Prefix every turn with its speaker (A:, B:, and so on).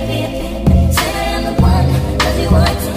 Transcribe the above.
A: Say I am the one, 'cause you want to